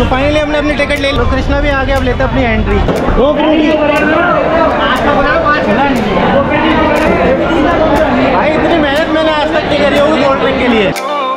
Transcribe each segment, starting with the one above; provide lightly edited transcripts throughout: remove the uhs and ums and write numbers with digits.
तो फाइनली हमने अपनी टिकट ले ली। तो कृष्णा भी आ गया, अब लेते अपनी एंट्री। भाई इतनी मेहनत मैंने आज तक नहीं करी होगी गोल्ड ट्रैक के लिए।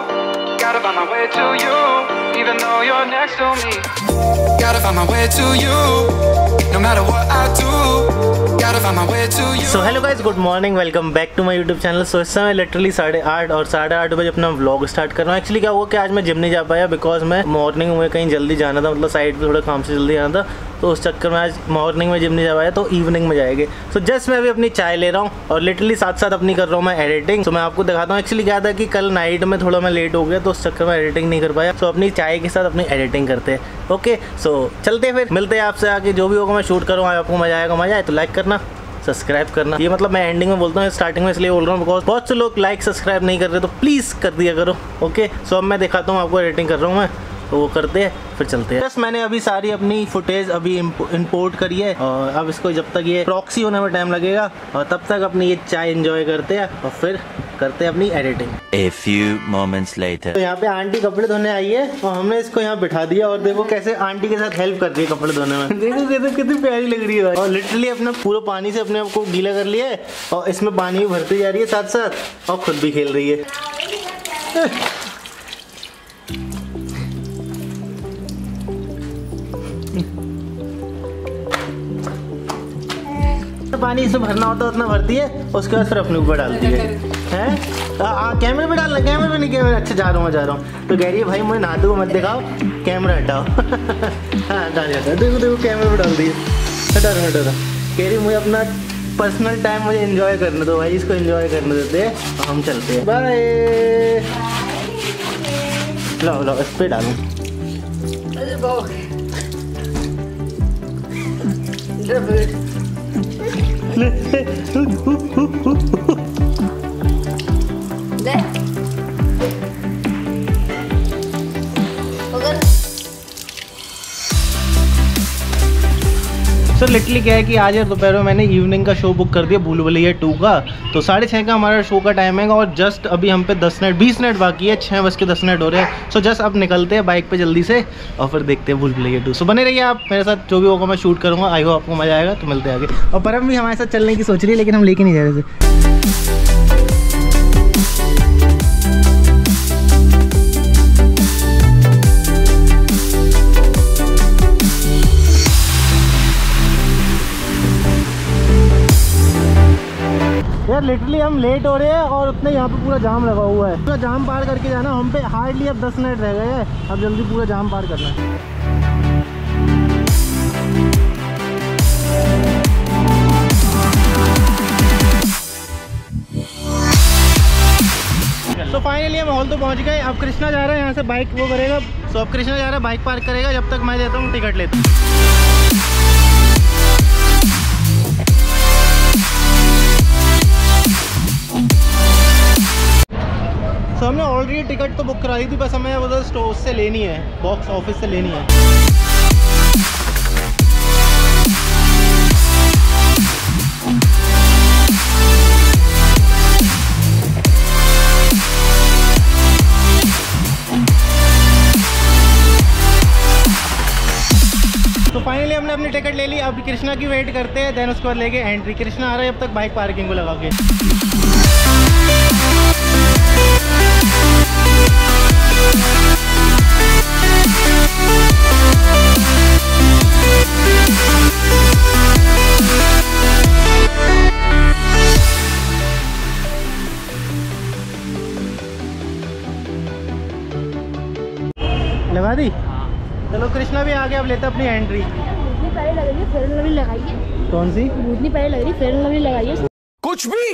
So hello guys, good morning, welcome back to my YouTube channel. So इस समय लिटरली 8:30 और 8:30 बजे अपना व्लॉग स्टार्ट कर रहा हूँ। एक्चुअली क्या हुआ कि आज मैं जिम नहीं जा पाया बिकॉज मैं मॉर्निंग में कहीं जल्दी जाना था, मतलब साइड पे थोड़ा काम से जल्दी जाना था, तो उस चक्कर में आज मॉर्निंग में जिम नहीं जा पाया, तो इवनिंग में जाएंगे। सो जस्ट मैं अभी अपनी चाय ले रहा हूँ और लिटरली साथ साथ अपनी कर रहा हूँ मैं एडिटिंग। तो मैं आपको दिखाता हूँ। एक्चुअली क्या था कि कल नाइट में थोड़ा मैं लेट हो गया, तो उस चक्कर में एडिटिंग नहीं कर पाया। सो अपनी चाय के साथ अपनी एडिटिंग करते हैं। ओके, सो चलते हैं, फिर मिलते हैं आपसे आगे। जो भी होगा मैं शूट करूँगा, आपको मजा आएगा। मजा आए तो लाइक करना, सब्सक्राइब करना। ये मतलब मैं एंडिंग में बोलता हूँ, स्टार्टिंग में इसलिए बोल रहा हूँ बिकॉज बहुत से लोग लाइक सब्सक्राइब नहीं कर रहे, तो प्लीज़ कर दिया करो। ओके, सो अब मैं दिखाता हूँ आपको, एडिटिंग कर रहा हूँ मैं, तो वो करते हैं फिर चलते हैं। बस मैंने अभी सारी अपनी फुटेज अभी इंपोर्ट करी है और अब इसको जब तक ये प्रॉक्सी होने में टाइम लगेगा और तब तक अपनी ये चाय एंजॉय करते हैं और फिर करते हैं अपनी editing. A few moments later. तो यहाँ पे आंटी कपड़े धोने आई है और हमने इसको यहाँ बिठा दिया और देखो कैसे आंटी के साथ हेल्प कर रही है कपड़े धोने में। देखो कैसे कितनी प्यारी लग रही है और लिटरली अपना पूरा पानी से अपने आप को गीला कर लिया है और इसमें पानी भी भरती जा रही है साथ साथ और खुद भी खेल रही है। पानी इसमें भरना होता है उतना भरती है, उसके बाद फिर अपने ऊपर डालती है। कैमरे पे डालना, कैमरे पे नहीं, कैमरे। अच्छा जा रहा हूँ। तो कह रही है भाई मुझे नहाते हुए मत दिखाओ, कैमरा हटाओ। हाँ डाल जाता है, देखो देखो कैमरे पे डाल दिए। हटा रहा। कह रही मुझे अपना पर्सनल टाइम मुझे एंजॉय करने दो भाई, इसको एंजॉय करने देते हैं और हम चलते हैं। बाय। लो इस पे डालूं। सर लिटरली क्या है कि आज यार दोपहर में मैंने इवनिंग का शो बुक कर दिया भूल भुलैया 2 का। तो 6:30 का हमारा शो का टाइम है और जस्ट अभी हम पे 20 मिनट बाकी है, 6:10 हो रहे हैं। सो जस्ट अब निकलते हैं बाइक पे जल्दी से और फिर देखते हैं भूल भुलैया 2। सो बने रहिए आप मेरे साथ, जो भी होगा मैं शूट करूँगा। आई होप आपको मजा आएगा। तो मिलते हैं आगे। और परम भी हमारे साथ चलने की सोच रही है लेकिन हम लेके नहीं जा रहे थे। यार लिटरली हम लेट हो रहे हैं और उतने यहाँ पे पूरा जाम लगा हुआ है। पूरा जाम पार करके जाना हम पे, हार्डली अब 10 मिनट रह गए हैं। अब जल्दी पूरा जाम पार करना है। तो फाइनली हम हॉल तो पहुँच गए। अब कृष्णा जा रहा है यहाँ से बाइक वो करेगा। सो अब कृष्णा जा रहा है बाइक पार्क करेगा, जब तक मैं देता हूँ टिकट लेता हूँ। तो हमने ऑलरेडी टिकट तो बुक करा दी थी, बस हमें उधर स्टोर से लेनी है, बॉक्स ऑफिस से लेनी है। तो फाइनली हमने अपनी टिकट ले ली। अब कृष्णा की वेट करते हैं, देन उसके बाद लेके एंट्री। कृष्णा आ रहा है, जब तक बाइक पार्किंग को लगा के। लगा दी। चलो कृष्णा भी आ गया, अब लेते अपनी एंट्री। इतनी पहले लग रही है, फेयर एंड लवली लगाइए। कौन सी? इतनी पहले लग रही है, फेयर एंड लवली लगाइए। कुछ भी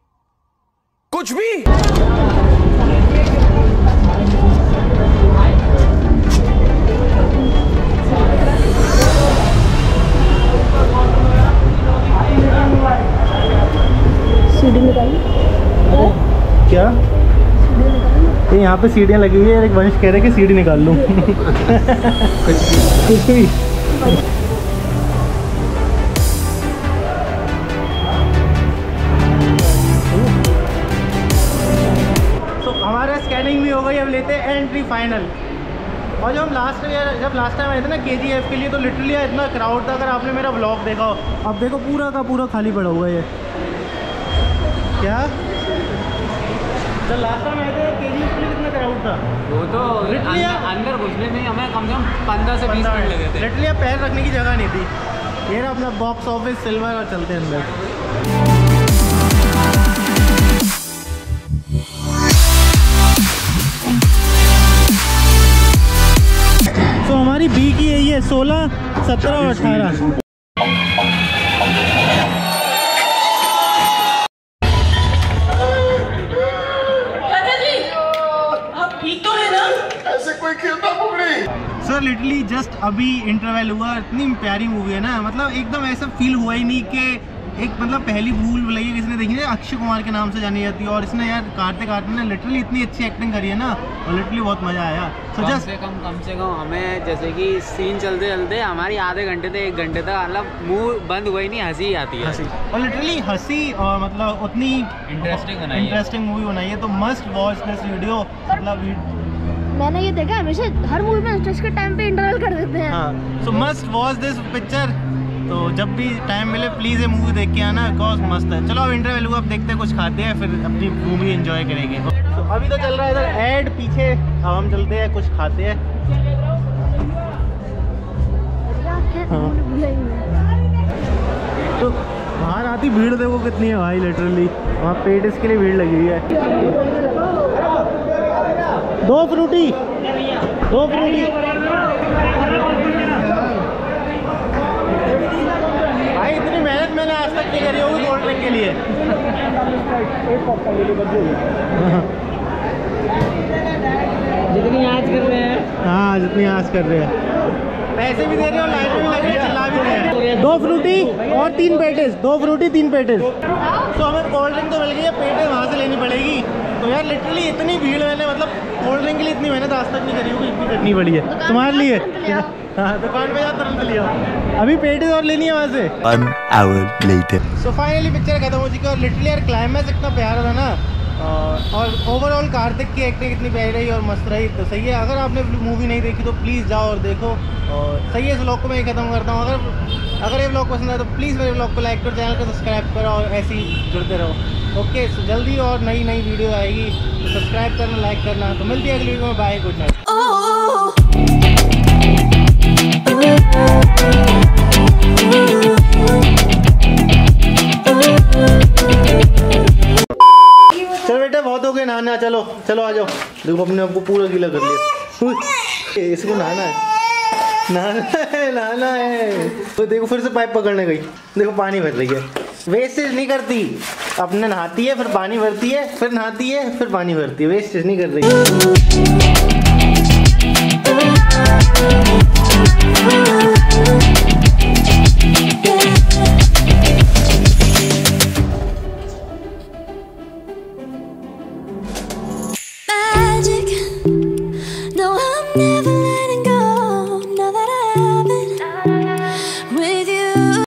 सीढ़ी निकालिए। क्या ये यहाँ पे सीढ़ियाँ लगी हुई है, एक वंश कह रहे कि सीढ़ी निकाल लूँ। कुछ भी। तो हमारा स्कैनिंग भी हो गई, अब लेते हैं एंट्री फाइनल। और जब लास्ट टाइम आए थे ना KGF के लिए, तो लिटरली इतना क्राउड था। अगर आपने मेरा व्लॉग देखा हो, अब देखो पूरा का पूरा खाली पड़ा हुआ है ये। क्या जब लास्ट टाइम आए थे KGF के लिए कितना क्राउड था? वो तो अंदर घुसने में हमें कम से कम 15 से 20 मिनट लगे थे। लिटरली पैर रखने की जगह नहीं थी। ये रहा अपना बॉक्स ऑफिस सिल्वर, और चलते हैं अंदर। तो हमारी बी की यही है 16, 17 और 18। सर लिटरली जस्ट अभी इंटरवल हुआ, इतनी प्यारी मूवी है ना, मतलब एकदम ऐसा फील हुआ ही नहीं कि एक मतलब पहली भूल भुलैया किसने देखी है, अक्षय कुमार के नाम से जानी जाती है। और इसने यार काटते ने लिटरली इतनी अच्छी एक्टिंग करी है ना, और लिटरली बहुत मज़ा आया। तो कम से कम हमें जैसे कि सीन चलते चलते हमारी आधे घंटे से 1 घंटे तक मतलब मुंह बंद हुआ ही नहीं, हंसी ही आती है। हंसी और लिटरली हंसी, और मतलब उतनी इंटरेस्टिंग मूवी बनाई है। तो मस्ट वॉच दिस वीडियो। मतलब मैंने ये देखा हमेशा हर मूवी में स्ट्रेस के टाइम पे इंटरवल कर देते हैं। हाँ, so must watch this picture. तो जब भी टाइम मिले प्लीज़ ये मूवी देख के आना, बिकॉज मस्त है। चलो अब इंटरवल हुआ, अब देखते हैं कुछ खाते हैं, फिर अपनी मूवी एंजॉय करेंगे। तो अभी तो चल रहा है इधर ऐड पीछे, अब हम चलते हैं कुछ खाते हैं। तो बाहर आती भीड़ देखो कितनी है भाई, लिटरली वहाँ पेट इसके लिए भीड़ लगी हुई है। 2 फ्रूटी भाई, इतनी मेहनत मैंने आज तक नहीं करी होगी कोल्ड ड्रिंक के लिए। जितनी आज कर रहे हैं, हाँ जितनी आज कर रहे हैं, पैसे भी दे रहे हो, लाइन में भी लग रहे हैं, चिल्ला भी रहे हैं। 2 फ्रूटी और 3 पेटिस, 2 फ्रूटी 3 पेटिस। तो हमें कोल्ड ड्रिंक तो मिल गई है, पेटिस वहाँ से लेनी पड़ेगी। तो यार लिटरली इतनी भीड़ मैंने मतलब कोल्ड ड्रिंक के लिए इतनी मेहनत आज तक नहीं करी होगी, इतनी करनी पड़ी है तुम्हारे लिए। हाँ दुकान पे जा तुरंत लिया, अभी पेटिस और लेनी है वहाँ से। 1 hour later. So finally picture खत्म हो चुकी है। और लिटरली यार क्लाइमैक्स इतना प्यारा था ना, और ओवरऑल कार्तिक की एक्टिंग इतनी प्यारी रही और मस्त रही। तो सही है, अगर आपने मूवी नहीं देखी तो प्लीज़ जाओ और देखो। और सही है, इस व्लॉग को मैं ख़त्म करता हूँ। अगर ये व्लॉग पसंद आए तो प्लीज़ मेरे व्लॉग को लाइक करो, चैनल को सब्सक्राइब करो, और ऐसे ही जुड़ते रहो। ओके, सो जल्दी और नई वीडियो आएगी, तो सब्सक्राइब करना, लाइक करना। तो मिलती है अगली वीडियो में। Bye, good night. चलो बेटा बहुत हो गए नहाना, चलो आ जाओ। देखो अपने आपको पूरा गीला कर लिया। इसको नहाना है। तो देखो फिर से पाइप पकड़ने गई, देखो पानी भर रही है। वेस्टेज नहीं करती, अपने नहाती है फिर पानी भरती है, फिर नहाती है फिर पानी भरती है, वेस्टेज नहीं कर रही है।